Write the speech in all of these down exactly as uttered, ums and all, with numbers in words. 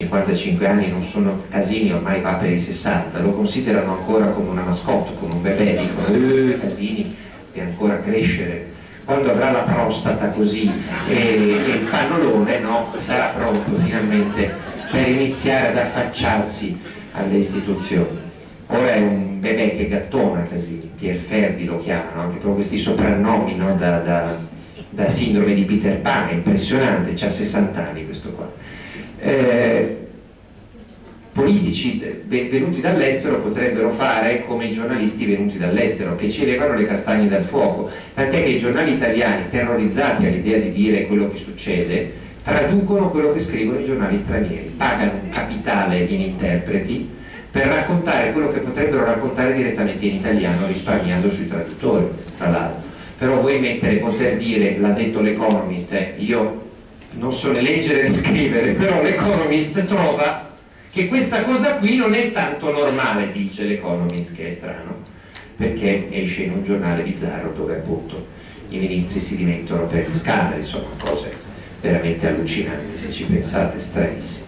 cinquantacinque anni non sono, Casini ormai va per i sessanta, lo considerano ancora come una mascotte, come un bebè, dicono eh, Casini deve ancora crescere, quando avrà la prostata così e, e il pannolone, no, sarà pronto finalmente per iniziare ad affacciarsi alle istituzioni. Ora è un bebè che gattona Casini, Pierferdi lo chiamano, anche per questi soprannomi, no, da, da, da sindrome di Peter Pan, è impressionante, c'ha sessanta anni questo qua. Eh, politici venuti dall'estero potrebbero fare come i giornalisti venuti dall'estero, che ci levano le castagne dal fuoco, tant'è che i giornali italiani, terrorizzati all'idea di dire quello che succede, traducono quello che scrivono i giornali stranieri, pagano un capitale in interpreti per raccontare quello che potrebbero raccontare direttamente in italiano, risparmiando sui traduttori, tra l'altro. Però vuoi mettere, poter dire, l'ha detto l'Economist, eh, io non so né leggere né scrivere, però l'Economist trova che questa cosa qui non è tanto normale, dice l'Economist, che è strano, perché esce in un giornale bizzarro dove appunto i ministri si dimentono per gli scandali, insomma cose veramente allucinanti se ci pensate, stranissime.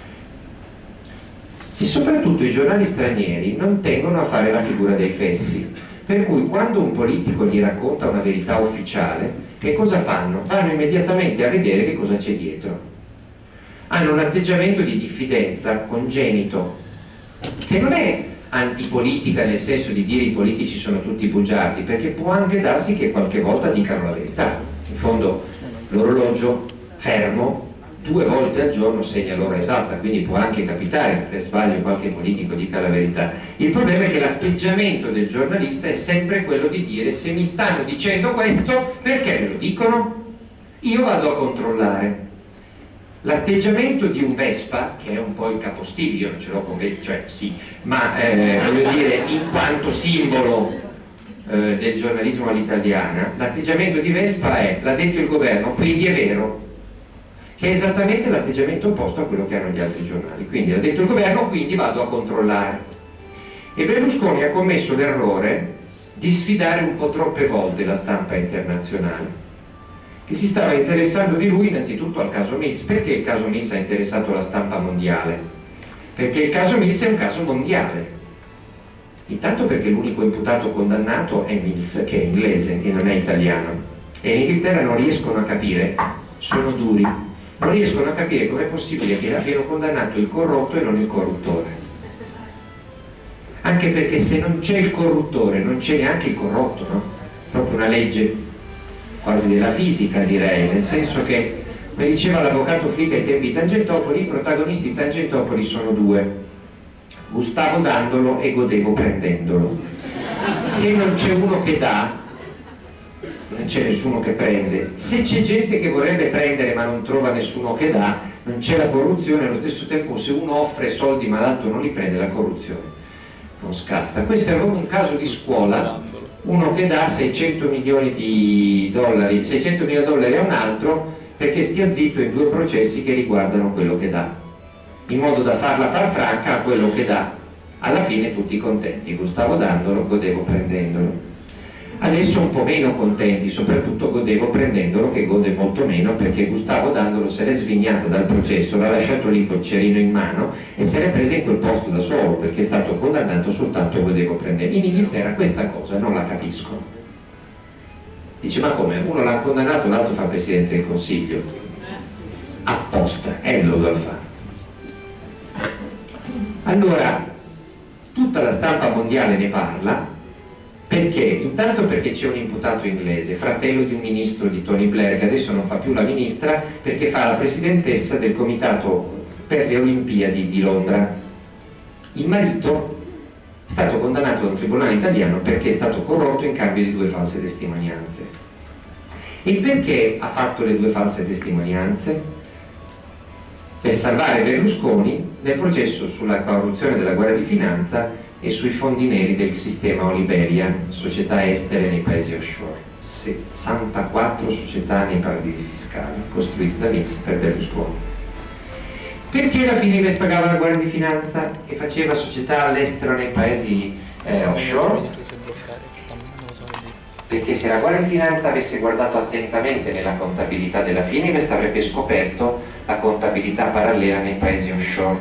E soprattutto i giornali stranieri non tengono a fare la figura dei fessi, per cui quando un politico gli racconta una verità ufficiale, che cosa fanno? Vanno immediatamente a vedere che cosa c'è dietro. Hanno un atteggiamento di diffidenza congenito, che non è antipolitica nel senso di dire i politici sono tutti bugiardi, perché può anche darsi che qualche volta dicano la verità. In fondo l'orologio fermo due volte al giorno segna l'ora esatta, quindi può anche capitare che per sbaglio qualche politico dica la verità. Il problema è che l'atteggiamento del giornalista è sempre quello di dire: se mi stanno dicendo questo, perché me lo dicono? Io vado a controllare. L'atteggiamento di un Vespa, che è un po' il capostipite, io non ce l'ho con Vespa, cioè sì, ma eh, voglio dire, in quanto simbolo eh, del giornalismo all'italiana, l'atteggiamento di Vespa è: l'ha detto il governo, quindi è vero, che è esattamente l'atteggiamento opposto a quello che hanno gli altri giornali. Quindi l'ha detto il governo, quindi vado a controllare. E Berlusconi ha commesso l'errore di sfidare un po' troppe volte la stampa internazionale, che si stava interessando di lui innanzitutto al caso Mills. Perché il caso Mills ha interessato la stampa mondiale? Perché il caso Mills è un caso mondiale. Intanto perché l'unico imputato condannato è Mills, che è inglese e non è italiano, e in Inghilterra non riescono a capire, sono duri, non riescono a capire com'è possibile che abbiano condannato il corrotto e non il corruttore. Anche perché se non c'è il corruttore non c'è neanche il corrotto, no? Proprio una legge quasi della fisica, direi, nel senso che, come diceva l'avvocato Flick ai tempi di Tangentopoli, i protagonisti di Tangentopoli sono due: Gustavo dandolo e godevo prendendolo. Se non c'è uno che dà, non c'è nessuno che prende. Se c'è gente che vorrebbe prendere ma non trova nessuno che dà, non c'è la corruzione. Allo stesso tempo, se uno offre soldi ma l'altro non li prende, la corruzione non scatta. Questo è proprio un caso di scuola: uno che dà seicento milioni di dollari, seicento mila dollari a un altro perché stia zitto in due processi che riguardano quello che dà, in modo da farla far franca a quello che dà. Alla fine tutti contenti, Gustavo dandolo, godevo prendendolo. Adesso un po' meno contenti, soprattutto godevo prendendolo, che gode molto meno, perché Gustavo dandolo se l'è svignata dal processo, l'ha lasciato lì col cerino in mano e se l'è presa in quel posto da solo, perché è stato condannato soltanto godevo prendendolo. In Inghilterra questa cosa non la capiscono. Dice: ma come? Uno l'ha condannato, l'altro fa Presidente del Consiglio. Apposta, e lo deve fare. Allora, tutta la stampa mondiale ne parla. Perché? Intanto perché c'è un imputato inglese, fratello di un ministro di Tony Blair, che adesso non fa più la ministra perché fa la presidentessa del comitato per le Olimpiadi di Londra. Il marito è stato condannato da un tribunale italiano perché è stato corrotto in cambio di due false testimonianze. E perché ha fatto le due false testimonianze? Per salvare Berlusconi nel processo sulla corruzione della Guardia di Finanza e sui fondi neri del sistema Oliveria, società estere nei paesi offshore. sessantaquattro società nei paradisi fiscali, costruite da Mills per Berlusconi. Perché la Fininvest pagava la Guardia di Finanza e faceva società all'estero nei paesi eh, offshore? Perché se la Guardia di Finanza avesse guardato attentamente nella contabilità della Fininvest avrebbe scoperto la contabilità parallela nei paesi offshore,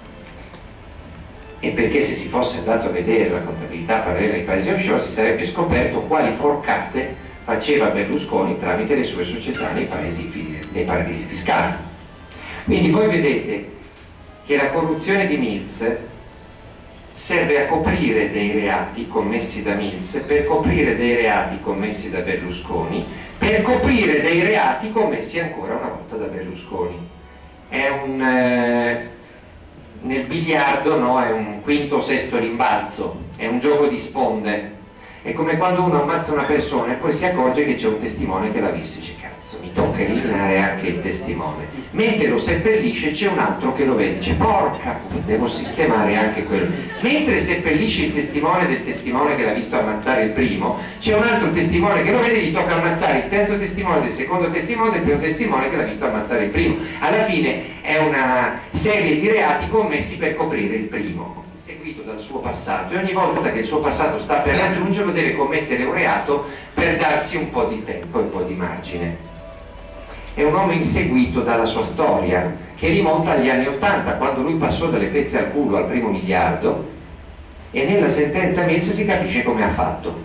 e perché se si fosse andato a vedere la contabilità parallela nei paesi offshore si sarebbe scoperto quali porcate faceva Berlusconi tramite le sue società nei, paesi, nei paradisi fiscali. Quindi voi vedete che la corruzione di Mills serve a coprire dei reati commessi da Mills, per coprire dei reati commessi da Berlusconi, per coprire dei reati commessi ancora una volta da Berlusconi. È un eh, nel biliardo, no? È un quinto o sesto rimbalzo, è un gioco di sponde. È come quando uno ammazza una persona e poi si accorge che c'è un testimone che l'ha visto e dice cazzo, mi tocca eliminare anche il testimone. Mentre lo seppellisce c'è un altro che lo vede e dice porca, devo sistemare anche quello. Mentre seppellisce il testimone del testimone che l'ha visto ammazzare il primo, c'è un altro testimone che lo vede e gli tocca ammazzare il terzo testimone del secondo testimone del primo testimone che l'ha visto ammazzare il primo. Alla fine è una serie di reati commessi per coprire il primo, seguito dal suo passato, e ogni volta che il suo passato sta per raggiungerlo deve commettere un reato per darsi un po' di tempo e un po' di margine. È un uomo inseguito dalla sua storia che rimonta agli anni ottanta, quando lui passò dalle pezze al culo al primo miliardo, e nella sentenza Mills si capisce come ha fatto.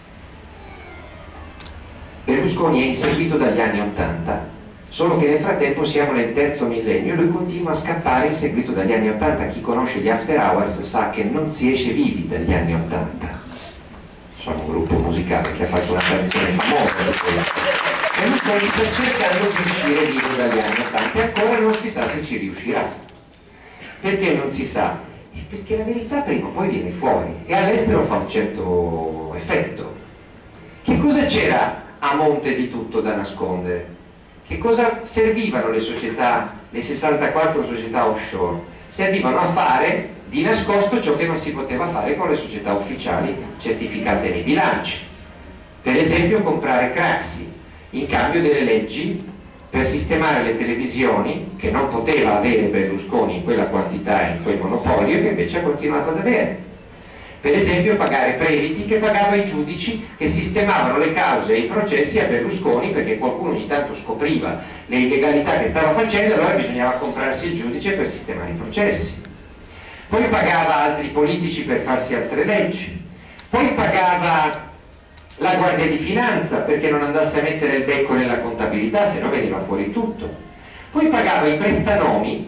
Berlusconi è inseguito dagli anni ottanta, solo che nel frattempo siamo nel terzo millennio e lui continua a scappare inseguito dagli anni ottanta. Chi conosce gli After Hours sa che non si esce vivi dagli anni ottanta. Sono un gruppo musicale che ha fatto una canzone famosa e lui sta cercando di uscire vivo dagli anni ottanta e ancora non si sa se ci riuscirà. Perché non si sa? Perché la verità prima o poi viene fuori e all'estero fa un certo effetto. Che cosa c'era a monte di tutto da nascondere? Che cosa servivano le società, le sessantaquattro società offshore? Servivano a fare di nascosto ciò che non si poteva fare con le società ufficiali certificate nei bilanci. Per esempio comprare Craxi in cambio delle leggi per sistemare le televisioni che non poteva avere Berlusconi in quella quantità e in quel monopolio che invece ha continuato ad avere. Per esempio pagare Previti che pagava i giudici che sistemavano le cause e i processi a Berlusconi, perché qualcuno ogni tanto scopriva le illegalità che stava facendo e allora bisognava comprarsi il giudice per sistemare i processi. Poi pagava altri politici per farsi altre leggi, poi pagava la Guardia di Finanza perché non andasse a mettere il becco nella contabilità, se no veniva fuori tutto. Poi pagava i prestanomi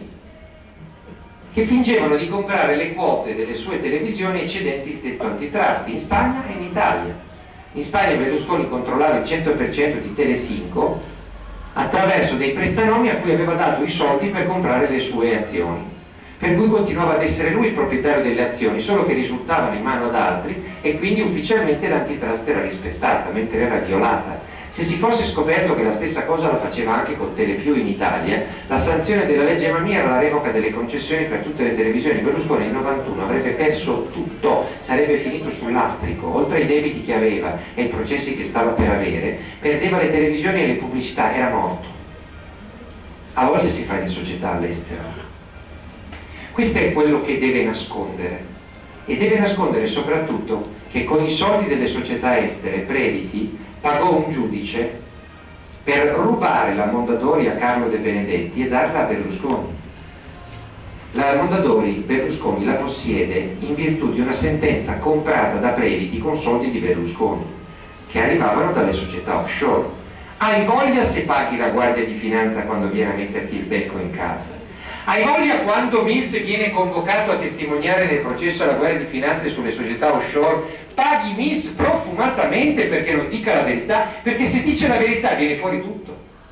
che fingevano di comprare le quote delle sue televisioni eccedenti il tetto antitrust in Spagna e in Italia. In Spagna Berlusconi controllava il cento per cento di Telecinco attraverso dei prestanomi a cui aveva dato i soldi per comprare le sue azioni, per cui continuava ad essere lui il proprietario delle azioni, solo che risultavano in mano ad altri e quindi ufficialmente l'antitrust era rispettata, mentre era violata. Se si fosse scoperto che la stessa cosa la faceva anche con Telepiù in Italia, la sanzione della legge Mammì era la revoca delle concessioni per tutte le televisioni. Berlusconi nel novantuno avrebbe perso tutto, sarebbe finito sul lastrico, oltre ai debiti che aveva e ai processi che stava per avere, perdeva le televisioni e le pubblicità, era morto. A voglia si fa di società all'estero. Questo è quello che deve nascondere, e deve nascondere soprattutto che con i soldi delle società estere Previti pagò un giudice per rubare la Mondadori a Carlo De Benedetti e darla a Berlusconi. La Mondadori Berlusconi la possiede in virtù di una sentenza comprata da Previti con soldi di Berlusconi che arrivavano dalle società offshore. Hai voglia se paghi la Guardia di Finanza quando viene a metterti il becco in casa? Hai voglia quando Mills viene convocato a testimoniare nel processo alla Guardia di Finanza sulle società offshore? Paghi Mills profumatamente perché non dica la verità, perché se dice la verità viene fuori tutto.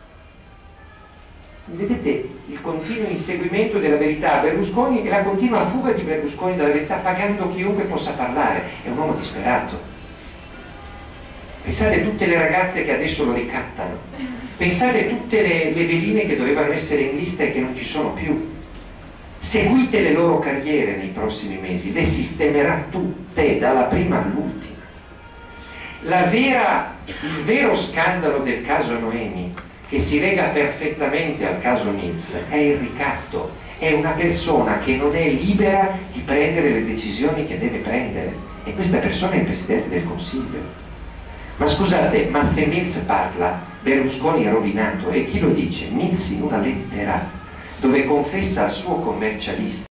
Vedete il continuo inseguimento della verità a Berlusconi e la continua fuga di Berlusconi dalla verità, pagando chiunque possa parlare. È un uomo disperato. Pensate a tutte le ragazze che adesso lo ricattano, pensate a tutte le, le veline che dovevano essere in lista e che non ci sono più. Seguite le loro carriere nei prossimi mesi, le sistemerà tutte dalla prima all'ultima. La vera, il vero scandalo del caso Noemi, che si lega perfettamente al caso Mills, è il ricatto. È una persona che non è libera di prendere le decisioni che deve prendere, e questa persona è il Presidente del Consiglio. Ma scusate, ma se Mills parla, Berlusconi è rovinato, e chi lo dice? Mills in una lettera. dove confessa al suo commercialista